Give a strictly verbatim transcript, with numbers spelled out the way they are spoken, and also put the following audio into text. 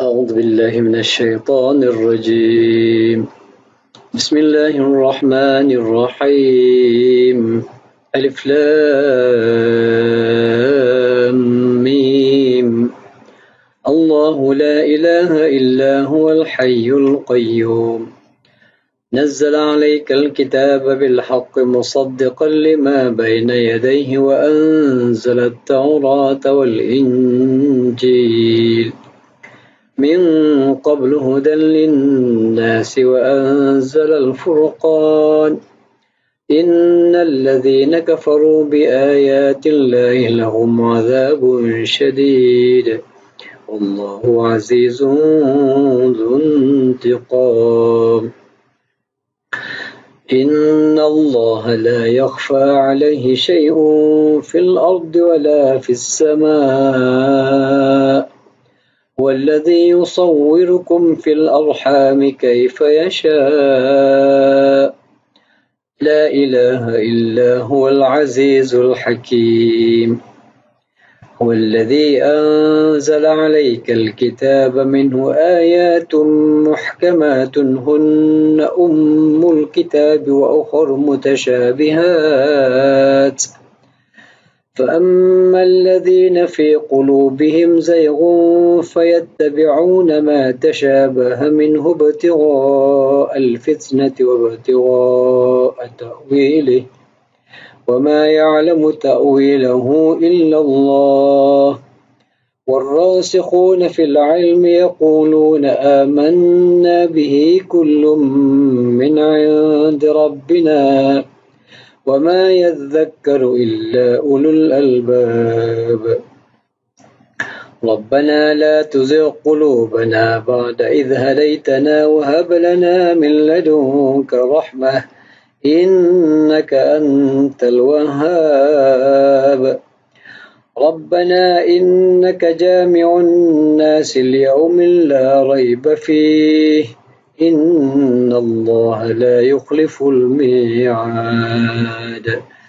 أعوذ بالله من الشيطان الرجيم. بسم الله الرحمن الرحيم. ألف لام ميم. الله لا إله إلا هو الحي القيوم. نزل عليك الكتاب بالحق مصدقا لما بين يديه وأنزل التوراة والإنجيل من قبل هدى للناس وأنزل الفرقان. إن الذين كفروا بآيات الله لهم عذاب شديد والله عزيز ذو انتقام. إن الله لا يخفى عليه شيء في الأرض ولا في السماء والذي يصوركم في الأرحام كيف يشاء. لا إله إلا هو العزيز الحكيم. هو الذي أنزل عليك الكتاب منه آيات محكمات هن أم الكتاب وأخر متشابهات فأما الذين في قلوبهم زيغ فيتبعون ما تشابه منه ابتغاء الفتنة وابتغاء تأويله وما يعلم تأويله إلا الله. والراسخون في العلم يقولون آمنا به كل من عند ربنا وما يذكر إلا أولو الألباب. ربنا لا تزغ قلوبنا بعد إذ هديتنا وهب لنا من لدنك رحمة إنك أنت الوهاب. ربنا إنك جامع الناس ليوم لا ريب فيه إن الله لا يخلف الميعاد.